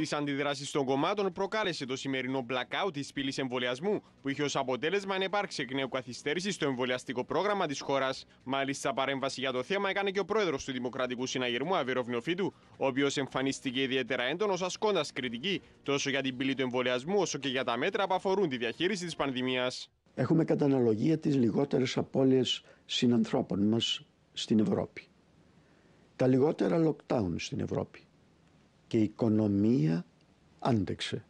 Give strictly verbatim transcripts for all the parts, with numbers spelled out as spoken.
Τις αντιδράσεις των κομμάτων προκάλεσε το σημερινό blackout της πύλης εμβολιασμού, που είχε ως αποτέλεσμα να υπάρξει εκ νέου καθυστέρηση στο εμβολιαστικό πρόγραμμα της χώρας. Μάλιστα, παρέμβαση για το θέμα έκανε και ο πρόεδρος του Δημοκρατικού Συναγερμού, Αβέροφ Νεοφίτου, ο οποίος εμφανίστηκε ιδιαίτερα έντονος, ασκώντας κριτική τόσο για την πύλη του εμβολιασμού όσο και για τα μέτρα που αφορούν τη διαχείριση της πανδημίας. Έχουμε κατά αναλογία τις λιγότερες απώλειες συνανθρώπων μας στην Ευρώπη. Τα λιγότερα lockdown στην Ευρώπη. Και η οικονομία άντεξε.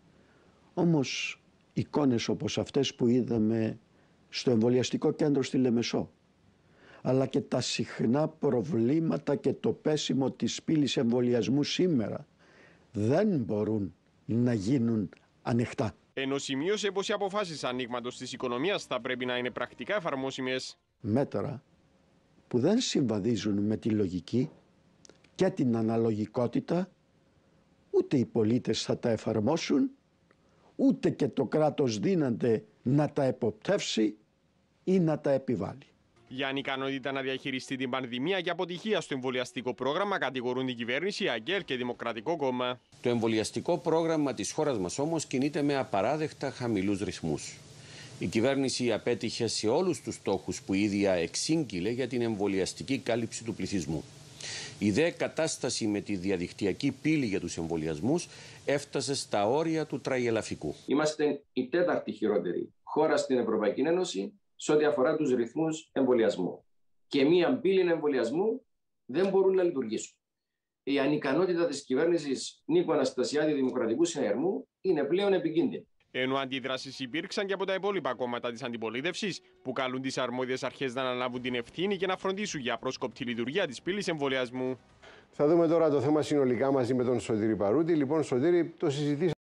Όμως εικόνες όπως αυτές που είδαμε στο εμβολιαστικό κέντρο στη Λεμεσό, αλλά και τα συχνά προβλήματα και το πέσιμο της πύλης εμβολιασμού σήμερα, δεν μπορούν να γίνουν ανοιχτά. Ενώ σημείωσε πως οι αποφάσεις ανοίγματος της οικονομίας θα πρέπει να είναι πρακτικά εφαρμόσιμες. Μέτρα που δεν συμβαδίζουν με τη λογική και την αναλογικότητα, ούτε οι πολίτες θα τα εφαρμόσουν, ούτε και το κράτος δύναται να τα εποπτεύσει ή να τα επιβάλλει. Για ανικανότητα να διαχειριστεί την πανδημία και αποτυχία στο εμβολιαστικό πρόγραμμα κατηγορούν την κυβέρνηση, ΑΓΕΛ και Δημοκρατικό Κόμμα. Το εμβολιαστικό πρόγραμμα της χώρας μας όμως κινείται με απαράδεκτα χαμηλούς ρυθμούς. Η κυβέρνηση απέτυχε σε όλους τους στόχους που η ίδια εξήγηλε για την εμβολιαστική κάλυψη του πληθυσμού. Η δε κατάσταση με τη διαδικτυακή πύλη για τους εμβολιασμούς έφτασε στα όρια του τραγελαφικού. Είμαστε η τέταρτη χειρότερη χώρα στην Ευρωπαϊκή Ένωση σε ό,τι αφορά τους ρυθμούς εμβολιασμού. Και μία πύλη εμβολιασμού δεν μπορούν να λειτουργήσουν. Η ανικανότητα της κυβέρνησης Νίκου Αναστασιάδη Δημοκρατικού Συναγερμού είναι πλέον επικίνδυνη. Ενώ αντιδράσεις υπήρξαν και από τα υπόλοιπα κόμματα της αντιπολίτευσης, που καλούν τις αρμόδιες αρχές να αναλάβουν την ευθύνη και να φροντίσουν για απρόσκοπτη λειτουργία της πύλης εμβολιασμού. Θα δούμε τώρα το θέμα συνολικά μαζί με τον Σωτήρη Παρούτη. Λοιπόν, Σωτήρη, το συζητήσαμε.